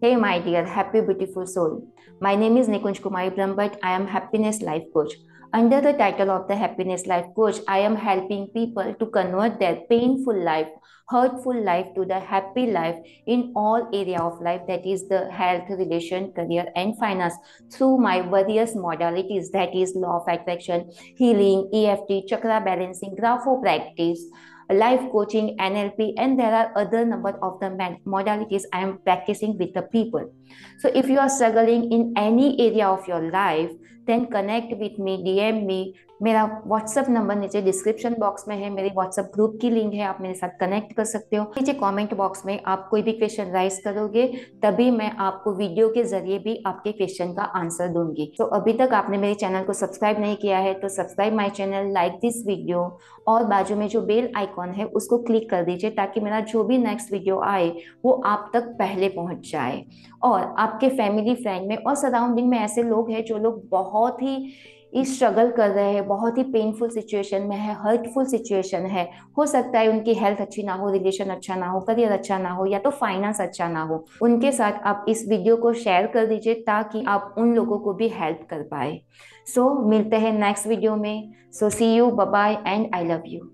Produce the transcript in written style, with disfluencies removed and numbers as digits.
Hey, my dear, happy, beautiful soul. My name is Nikunj Kumari Brahmbhatt. I am Happiness Life Coach. Under the title of the Happiness Life Coach, I am helping people to convert their painful life, hurtful life to the happy life in all area of life, that is the health, relation, career, and finance through my various modalities, that is law of attraction, healing, EFT, chakra balancing, grapho practice, life coaching, NLP, and there are other number of the modalities I am practicing with the people. So if you are struggling in any area of your life, then connect with me, DM me. मेरा WhatsApp number नीचे description box में है, मेरे WhatsApp group की link है, आप मेरे साथ कनेक्ट कर सकते हो। नीचे कमेंट बॉक्स में आप कोई भी क्वेश्चन राइज करोगे, तभी मैं आपको वीडियो के जरिए भी आपके क्वेश्चन का आंसर दूंगी। तो अभी तक आपने मेरे चैनल को सब्सक्राइब नहीं किया है तो subscribe my channel, like this video, और बाजू में जो बेल आइकॉन है उसको क्लिक कर दीजिए ताकि मेरा जो भी नेक्स्ट वीडियो आए वो आप तक पहले पहुंच जाए। और आपके फैमिली, फ्रेंड में और सराउंडिंग में ऐसे लोग हैं जो लोग बहुत ही स्ट्रगल कर रहे हैं, बहुत ही पेनफुल सिचुएशन में है, हर्टफुल सिचुएशन है। हो सकता है उनकी हेल्थ अच्छी ना हो, रिलेशन अच्छा ना हो, करियर अच्छा ना हो, या तो फाइनेंस अच्छा ना हो। उनके साथ आप इस वीडियो को शेयर कर दीजिए ताकि आप उन लोगों को भी हेल्प कर पाए। सो मिलते हैं नेक्स्ट वीडियो में। So see you, bye bye, and I love you.